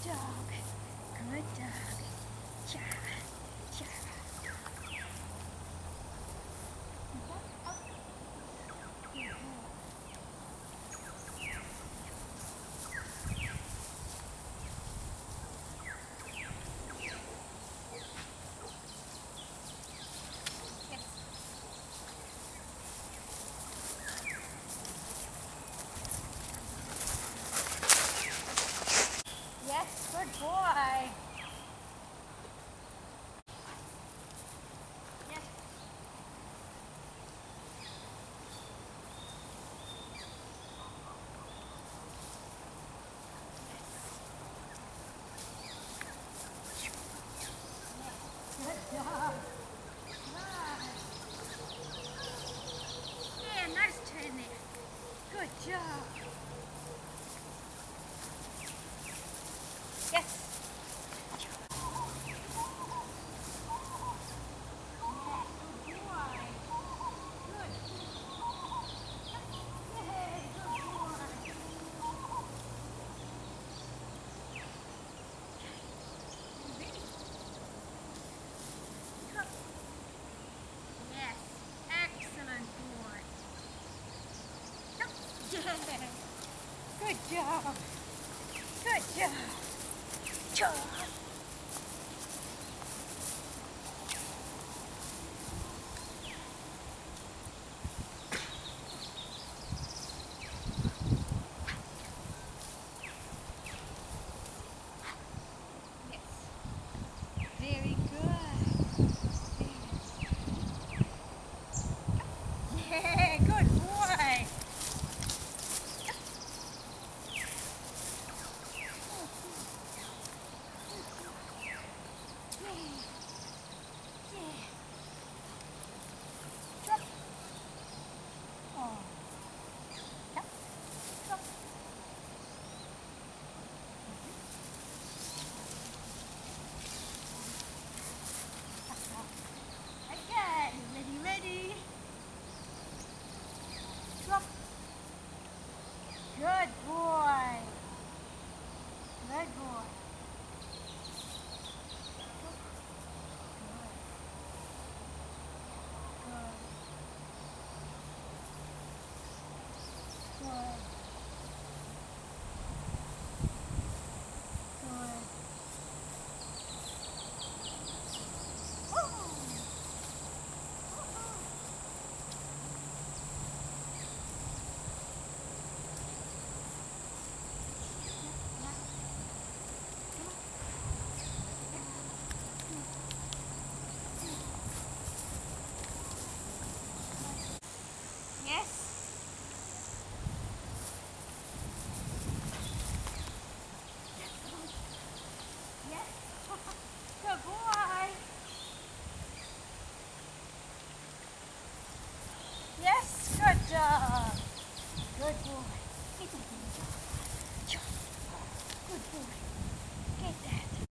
dog. Good dog. Cha, cha. Yes, good boy. Yes. Good dog. Right. Yeah, nice turn there. Good job. Yes. Yes, excellent boy. Yeah. Good job. Good job. Job. Yes. Very good. Yeah, good boy. Yeah. Drop. Oh. Drop. Drop. Okay, ready. Drop. Good boy. Good boy. Good. Good. Good. Yes. Yes. Good boy. Yes, good dog. Good boy.